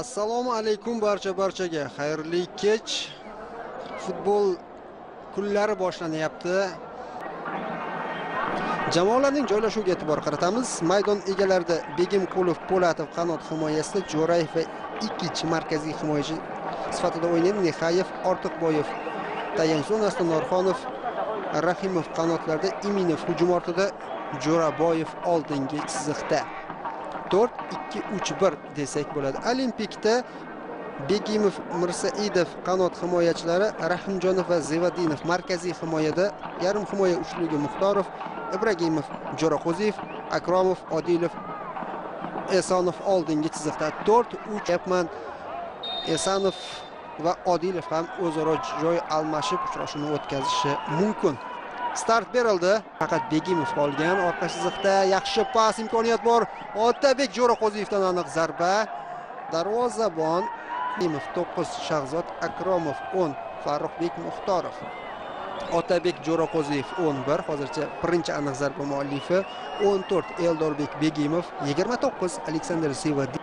Assalomu alaykum barchaga. Xayrli kech. Futbol kunlari boshlanyapti. Jamoalarning joylashuviga e'tibor qaratamiz. Maydon egalarida Begimqulov, Po'latov qanot himoyasida, Jo'rayev va Ikic markaziy himoyachi sifatida o'ynaydi. Nexayev, Ortiqboyev tayanch zonasida, Norxonov, Rahimov qanotlarda, Iminov hujum ortida, Jo'raboyev oldingi chiziqda. 4-2-3-1 desak bo'ladi. Olimpikda Begimov, Mirsaidov qanot himoyachilari, Rahimjonov va Zevadinov markaziy himoyada, yarim himoya uchligi Muxtorov, Ibragimov, Jo'raqo'ziyev, Akromov, Odilov, Esonov oldingi chiziqda. 4-3 yapman. Esonov va Odilov ham o'zaro joy almashib uchrashuvni o'tkazishi mumkin. Start berildi. Faqat Begimov qolgan orqa chiziqda. Yaxshi pas, imkoniyat bor. Otabek Jo'raqo'ziyevdan aniq zarba. Darvozabon Begimov 9, Shahzod Akromov 10, Farruxbek Muxtorov. Otabek Jo'raqo'ziyev 11, hozircha birinchi aniq zarba muallifi. 14 Eldorbek Begimov, 29 Aleksandr Sevadin.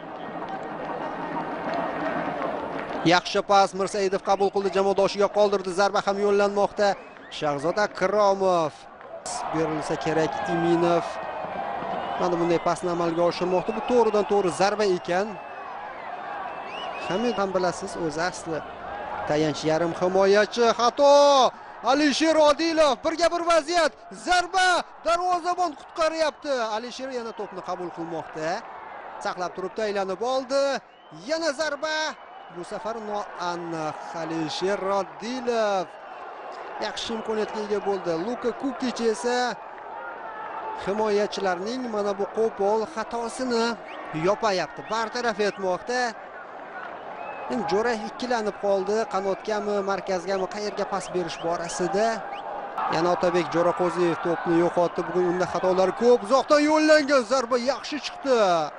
Yaxshi pas, Mirsaidov qabul qildi, jamoadoshiga qoldirdi. Zarba ham yo'llanmoqda. Shahzod Akromov berilsa kerak. Iminov mana bunday pasni amalga oshirmoqda. Bu to'g'ridan to'g'ri zarba ekan. Hamid ham bilasiz, o'zi asli tayanch yarim himoyachi. Xato! Alisher Odilov, birga bir vaziyat. Zarba, darvozabon qutqaryapti. Alisher yana to'pni qabul qilmoqda. Saqlab turibdi, aylanib oldi. Yana zarba. Bu safar noaniq. Alisher Odilov yaxshi imkoniyatga ega bo'ldi. Luka Kukic esa himoyachilarning mana bu qo'pol xatosini yopayapti, bartaraf etmoqda. Jo'rayev ikkilanib qoldi. Qanotgami, markazgami, qayerga pas berish borasida. Yana Otabek Jo'raqo'ziyev to'pni yo'qotdi. Bugun unda xatolar ko'p. Uzoqdan yo'llangan zarba yaxshi chiqdi.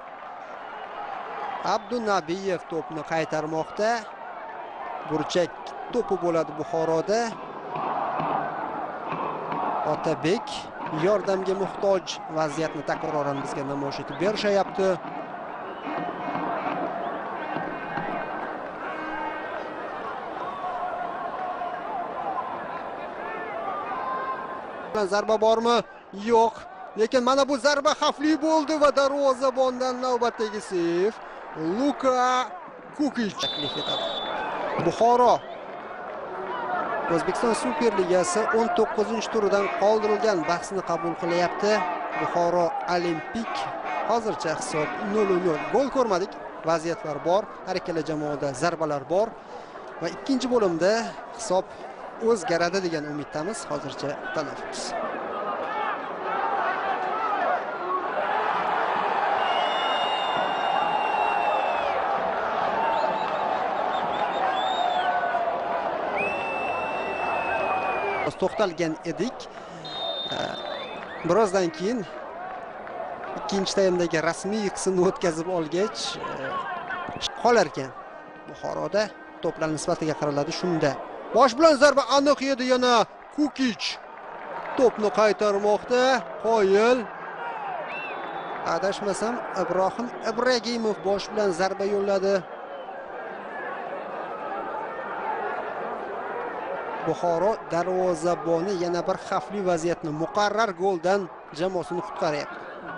Abdunabiyev to'pni qaytarmoqda. Burchak to'pi bo'ladi Buxoroda. Otabek yordamga muhtoj, vaziyatni takroran bizga namoyish etib berishayapti. Zarba bormi? Yo'q. Lekin mana bu zarba xavfli bo'ldi va darvozabondan navbatdagi seyf Luka Kukic taklif etadi. Buxoro O'zbekiston Superligasi 19-turidan qoldirilgan bahsni qabul qilyapti. Buxoro Olimpik hozircha hisob 0-0. Gol ko'rmadik. Vaziyatlar bor. Har ikkala jamoada zarbalar bor va ikkinchi bo'limda hisob o'zgaradi degan umiddamiz. Hozircha tanaffus. To'xtalgan edik. Birozdan keyin ikkinchi taymdagi rasmiy qismni o'tkazib olgach qolar ekan. Buxoroda to'plar nisbatiga qaraladi shunda. Bosh bilan zarba aniq edi, yana Kukic to'pni qaytarmoqda. Qoyil. Adashmasam Ibrohim Ibragimov bosh bilan zarba yo'lladi. Buxoro darvozaboni yana bir xavfli vaziyatni muqarrar goldan jamoasini qutqaryapti.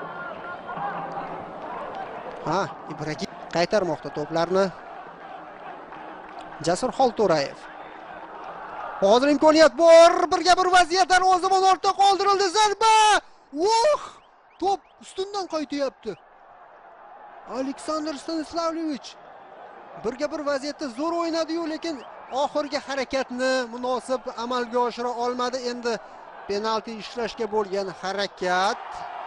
Ibragim qaytarmoqda to'plarni. Jasur Xolto'rayev. Hozir imkoniyat bor. Birga bir vaziyat, darvozabon ortda qoldirildi. Zarba! To'p ustundan qaytyapti. Aleksandr Stanislavlevich birga bir vaziyatda zo'r o'ynadi-yu, lekin oxirgi harakatni munosib amalga oshira olmadi. Endi penalti ishlashga bo'lgan harakat.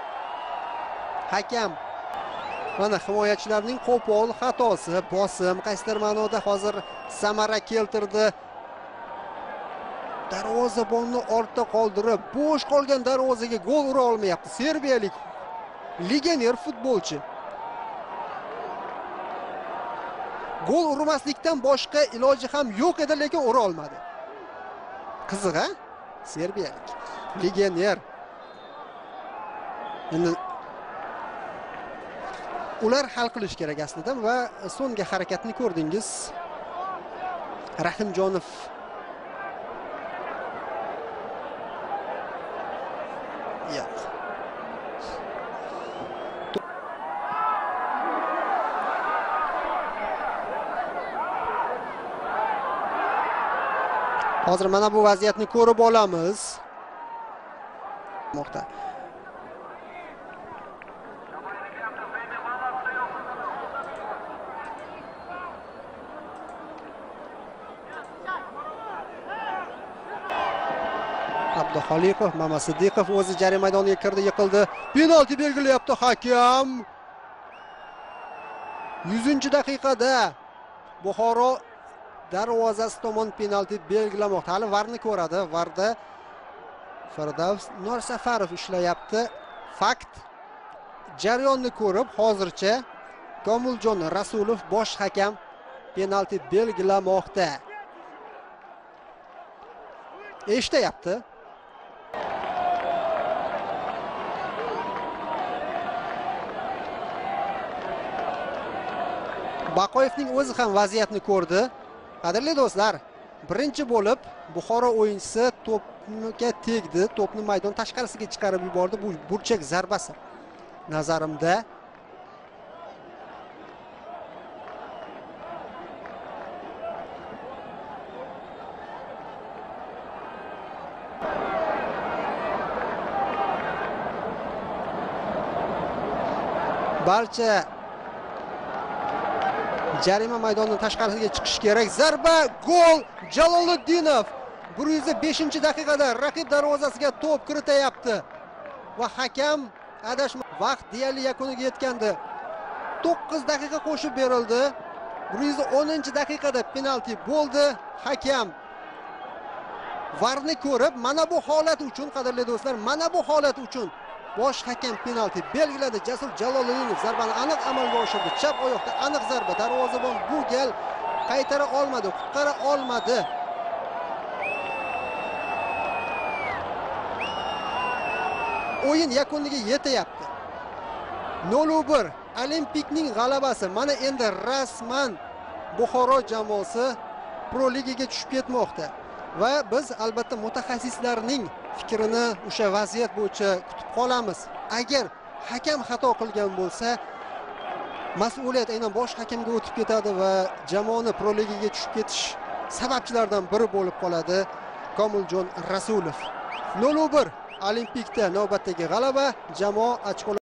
Hakam mana himoyachilarning qo'pol xatosi, bosim qaysidir ma'noda hozir samara keltirdi. Darvozabonni ortda qoldirib, bo'sh qolgan darvozaga gol ura olmayapti serbiyalik legioner futbolchi. Gol urmaslikdan boshqa iloji ham yo'q edi, lekin ura olmadi. Qiziq, serbiyalik legioner. Endi ular hal qilish kerak aslida va so'nggi harakatni ko'rdingiz. Rahimjonov yo'q. Hozir mana bu vaziyatni ko'rib olamiz. Moqta. Abduxoliqov, Mama Siddiqov o'zi jarima maydoniga kirdi, yiqildi. Penalti belgilayapti hakam. 100-daqiqada Buxoro darvozasi tomon penalti belgilamoqda. Hali VARni ko'radi. VARda Firdavs Norsafarov ishlayapti. Fakt jarayonni ko'rib, hozircha Komiljon Rasulov bosh hakam penalti belgilamoqda. Eshityapti. Baqoyevning o'zi ham vaziyatni ko'rdi. Qadrli do'stlar, birinchi bo'lib Buxoro o'yinchisi to'pga tegdi, to'pni maydon tashqarisiga chiqarib yubordi. Bu burchak zarbasi nazarimda. Barcha jarima maydonining tashqarisiga chiqish kerak. Zarba, gol! Jaloliddinov 105-daqiqada raqib darvozasiga to'p kirityapti va hakam adashma vaqt deyarli yakuniga yetgandi. 9 daqiqa qo'shib berildi. 110-daqiqada penalti bo'ldi. Hakam VARni ko'rib, mana bu holat uchun, qadrli do'stlar, mana bu holat uchun bosh hakam penalti belgiladi. Jasur Jaloliddinov zarbani aniq amalga oshirdi. Chap oyoqda aniq zarba. Darvozabon bu gal qaytara olmadi, qutqara olmadi. O'yin yakuniga yetyapti. 0-1 Olimpikning g'alabasi. Mana endi rasman Buxoro jamoasi Pro Ligaga tushib ketmoqda. Va biz albatta mutaxassislarning fikrini o'sha vaziyat bo'yicha kutib qolamiz. Agar hakam xato qilgan bo'lsa, mas'uliyat aynan bosh hakamga o'tib ketadi va jamoani Pro Ligaga tushib ketish sababchilaridan biri bo'lib qoladi Komiljon Rasulov. 0-1 Olimpikda navbatdagi g'alaba, jamoa ochko